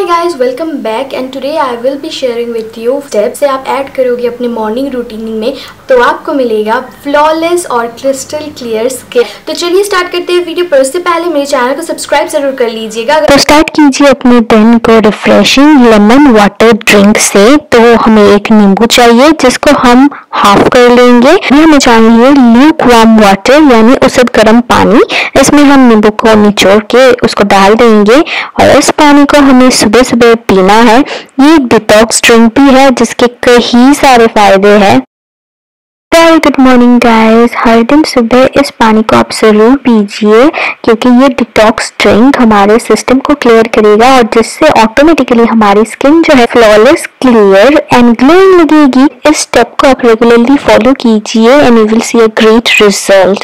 guys, welcome back and today I will be sharing with you steps से आप add करोगे अपने morning routine में तो आपको मिलेगा फ्लॉलेस और क्रिस्टल क्लियर स्किन। तो चलिए स्टार्ट करते हैं वीडियो, पर उससे पहले मेरे चैनल को सब्सक्राइब जरूर कर लीजिएगा। तो स्टार्ट कीजिए अपने दिन को रिफ्रेशिंग लेमन वाटर ड्रिंक से। तो हमें एक नींबू चाहिए जिसको हम हाफ कर लेंगे। हमें चाहिए ल्यूक वार्म वाटर यानी उषद गर्म पानी। इसमें हम नींबू को निचोड़ के उसको डाल देंगे और इस पानी को हमें सुबह सुबह पीना है। ये एक डिटॉक्स ड्रिंक भी है जिसके कई सारे फायदे हैं। वेरी गुड मॉर्निंग गाइस, हर दिन सुबह इस पानी को आप जरूर पीजिए क्योंकि ये डिटॉक्स ड्रिंक हमारे सिस्टम को क्लियर करेगा और जिससे ऑटोमेटिकली हमारी स्किन जो है फ्लॉलेस, क्लियर एंड ग्लोइंग लगेगी। इस स्टेप को आप रेगुलरली फॉलो कीजिए and you will see a great result.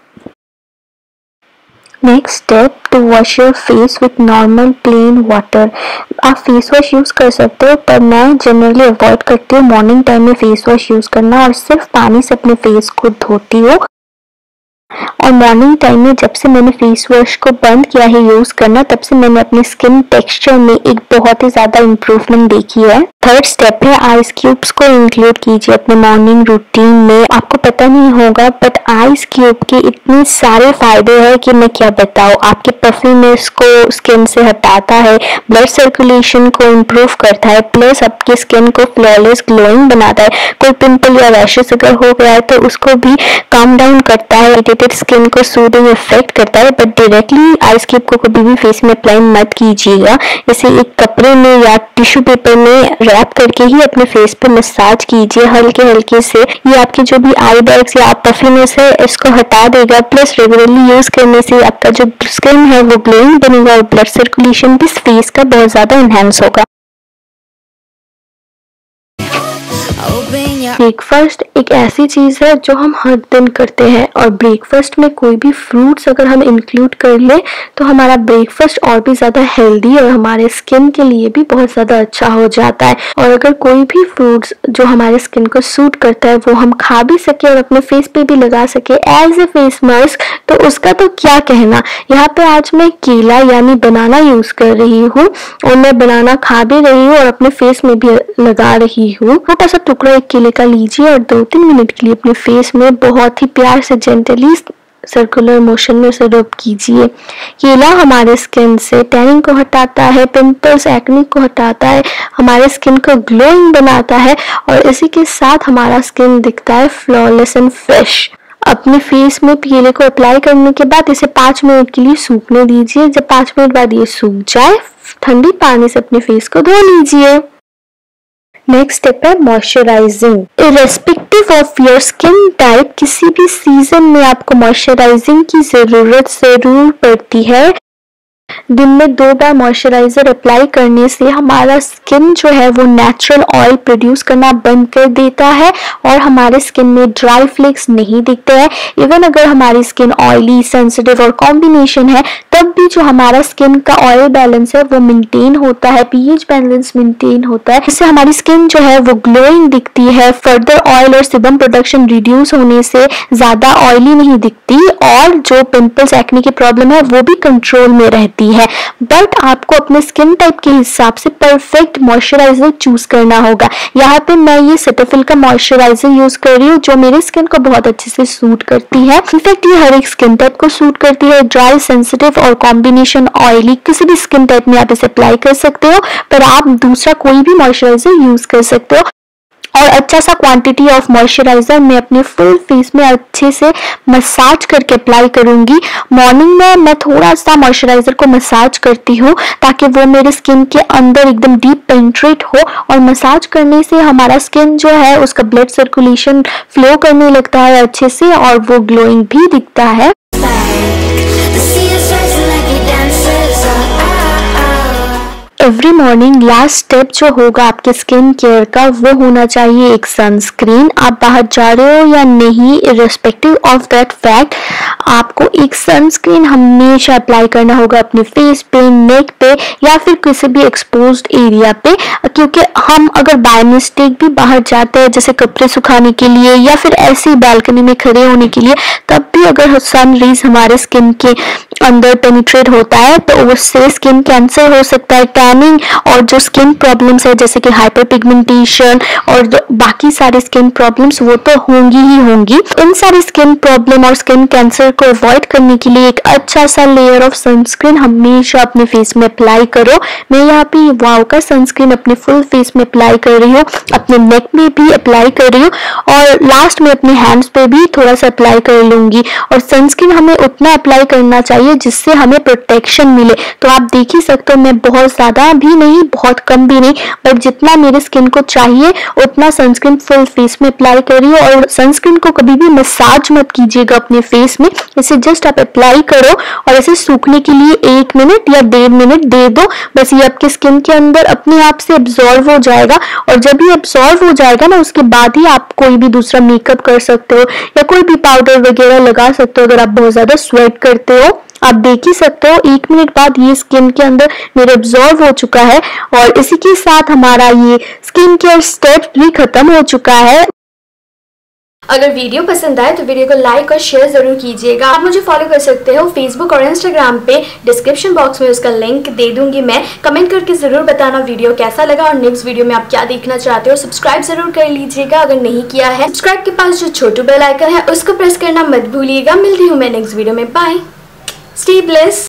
Next step, to wash your face with normal plain water. आप फेस वॉश यूज कर सकते हो पर मैं जनरली अवॉइड करती हूँ मॉर्निंग टाइम में फेस वॉश यूज करना और सिर्फ पानी से अपने फेस को धोती हूँ। और मॉर्निंग टाइम में जब से मैंने फेस वॉश को बंद किया है यूज करना तब से मैंने अपने स्किन टेक्सचर में एक बहुत ही ज्यादा इम्प्रूवमेंट देखी है। थर्ड स्टेप है आइस क्यूब्स को इंक्लूड कीजिए अपने मॉर्निंग रूटीन में। आपको पता नहीं होगा बट आइस क्यूब के इतने सारे फायदे हैं कि मैं क्या बताऊं। आपके पफीनेस को स्किन से हटाता है, ब्लड सर्कुलेशन को इम्प्रूव करता है, प्लस आपकी स्किन को फ्लॉलेस ग्लोइंग बनाता है। कोई पिंपल या रैशेस अगर हो गया है तो उसको भी काम डाउन करता है, इरिटेटेड स्किन को सूदिंग इफेक्ट करता है। बट डायरेक्टली आइस क्यूब को कभी भी फेस में अप्लाई मत कीजिएगा। इसे एक कपड़े में या टिश्यू पेपर में रैप करके ही अपने फेस पे मसाज कीजिए हल्के हल्के से। ये आपके जो भी आई बैग्स या पफीनेस है इसको हटा देगा, प्लस रेगुलरली यूज करने से आपका जो स्किन है वो ग्लोइंग बनेगा और ब्लड सर्कुलेशन भी फेस का बहुत ज्यादा एनहांस होगा। ब्रेकफास्ट एक ऐसी चीज है जो हम हर दिन करते हैं और ब्रेकफास्ट में कोई भी फ्रूट्स अगर हम इंक्लूड कर ले तो हमारा ब्रेकफास्ट और भी ज्यादा हेल्दी और हमारे स्किन के लिए भी बहुत ज्यादा अच्छा हो जाता है। और अगर कोई भी फ्रूट्स जो हमारे स्किन को सूट करता है वो हम खा भी सके और अपने फेस पे भी लगा सके एज ए फेस मास्क तो उसका तो क्या कहना। यहाँ पे आज मैं केला यानी बनाना यूज कर रही हूँ और मैं बनाना खा भी रही हूँ और अपने फेस में भी लगा रही हूँ। छोटा सा टुकड़ा एक केले का लीजिए और 2-3 मिनट के लिए अपने फेस में बहुत ही प्यार से जेंटली सर्कुलर मोशन में उसे रब कीजिए। केला हमारे स्किन से टैनिंग को हटाता है, पिंपल्स, एक्ने को हटाता है, हमारे स्किन को ग्लोइंग बनाता है और इसी के साथ हमारा स्किन दिखता है फ्लॉलेस एंड फ्रेश। अपने फेस में केले को अप्लाई करने के बाद इसे 5 मिनट के लिए सूखने दीजिए। जब 5 मिनट बाद ये सूख जाए ठंडी पानी से अपने फेस को धो लीजिए। नेक्स्ट स्टेप है moisturising. Irrespective of your skin type किसी भी सीजन में आपको मॉइस्चराइजिंग की जरूरत जरूर पड़ती है। दिन में 2 बार मॉइस्चराइजर अप्लाई करने से हमारा स्किन जो है वो नेचुरल ऑयल प्रोड्यूस करना बंद कर देता है और हमारे स्किन में ड्राई फ्लेक्स नहीं दिखते हैं। इवन अगर हमारी स्किन ऑयली, सेंसिटिव और कॉम्बिनेशन है तब भी जो हमारा स्किन का ऑयल बैलेंस है वो मेंटेन होता है, पीएच बैलेंस मेंटेन होता है। इससे हमारी स्किन जो है वो ग्लोइंग दिखती है। फर्दर ऑयल और सीबम प्रोडक्शन रिड्यूस होने से ज्यादा ऑयली नहीं दिखती और जो पिंपल्स, एक्ने की प्रॉब्लम है वो भी कंट्रोल में रहती है। बट आपको अपने स्किन टाइप के हिसाब से परफेक्ट मॉइस्चराइजर चूज करना होगा। यहाँ पे मैं ये सेटाफिल का मॉइस्चराइजर यूज कर रही हूँ जो मेरे स्किन को बहुत अच्छे से सूट करती है। इनफैक्ट ये हर एक स्किन टाइप को सूट करती है, ड्राई, सेंसिटिव और कॉम्बिनेशन ऑयली किसी भी स्किन टाइप में आप इसे अप्लाई कर सकते हो। पर आप दूसरा कोई भी मॉइस्चराइजर यूज कर सकते हो। और अच्छा सा क्वांटिटी ऑफ मॉइस्चराइजर मैं अपने फुल फेस में अच्छे से मसाज करके अप्लाई करूंगी। मॉर्निंग में मैं थोड़ा सा मॉइस्चराइजर को मसाज करती हूँ ताकि वो मेरे स्किन के अंदर एकदम डीप पेनिट्रेट हो और मसाज करने से हमारा स्किन जो है उसका ब्लड सर्कुलेशन फ्लो करने लगता है अच्छे से और वो ग्लोइंग भी दिखता है। एवरी मॉर्निंग लास्ट स्टेप जो होगा आपके स्किन केयर का वो होना चाहिए एक सनस्क्रीन। आप बाहर जा रहे हो या नहीं, इर्रेस्पेक्टिव ऑफ दैट फैक्ट आपको एक सनस्क्रीन हमेशा अप्लाई करना होगा अपने फेस पे, नेक पे या फिर किसी भी एक्सपोज्ड एरिया पे। क्योंकि हम अगर बाय मिस्टेक भी बाहर जाते हैं जैसे कपड़े सुखाने के लिए या फिर ऐसे ही बालकनी में खड़े होने के लिए, तब भी अगर सन रेज हमारे स्किन के अंदर पेनिट्रेट होता है तो उससे स्किन कैंसर हो सकता है, टैनिंग और जो स्किन प्रॉब्लम्स है जैसे कि हाइपर पिगमेंटेशन और बाकी सारे स्किन प्रॉब्लम्स वो तो होंगी ही होंगी। इन सारी स्किन प्रॉब्लम और स्किन कैंसर को अवॉइड करने के लिए एक अच्छा सा लेयर ऑफ सनस्क्रीन हमेशा अपने फेस में अप्लाई करो। मैं यहाँ पे वाव का सनस्क्रीन अपने फुल फेस में अप्लाई कर रही हूँ, अपने नेक में भी अप्लाई कर रही हूँ और लास्ट में अपने हैंड्स पे भी थोड़ा सा अप्लाई कर लूंगी। और सनस्क्रीन हमें उतना अप्लाई करना चाहिए जिससे हमें प्रोटेक्शन मिले। तो आप देख ही सकते हो मैं बहुत ज्यादा भी नहीं, बहुत कम भी नहीं, बट जितना मेरे स्किन को चाहिए उतना सनस्क्रीन फुल फेस में अप्लाई कर रही हूँ। और सनस्क्रीन को कभी भी मसाज मत कीजिएगा अपने फेस में, इसे जस्ट आप अप्लाई करो और इसे सूखने के लिए 1 मिनट या 1.5 मिनट दे दो। बस ये आपके स्किन के अंदर अपने आप से एब्जॉर्व हो जाएगा और जब ये एब्जॉर्व हो जाएगा ना उसके बाद ही आप कोई भी दूसरा मेकअप कर सकते हो या कोई भी पाउडर वगैरह लगा सकते हो अगर आप बहुत ज्यादा स्वेट करते हो। आप देख ही सकते हो 1 मिनट बाद ये स्किन के अंदर मेरे एब्जॉर्व हो चुका है और इसी के साथ हमारा ये स्किन केयर स्टेप्स भी खत्म हो चुका है। अगर वीडियो पसंद आए तो वीडियो को लाइक और शेयर जरूर कीजिएगा। आप मुझे फॉलो कर सकते हो फेसबुक और इंस्टाग्राम पे, डिस्क्रिप्शन बॉक्स में उसका लिंक दे दूंगी मैं। कमेंट करके जरूर बताना वीडियो कैसा लगा और नेक्स्ट वीडियो में आप क्या देखना चाहते हो। सब्सक्राइब जरूर कर लीजिएगा अगर नहीं किया है। सब्सक्राइब के पास जो छोटू बेल आइकन है उसको प्रेस करना मत भूलिएगा। मिलती हूँ मैं नेक्स्ट वीडियो में। Bye, stay blessed.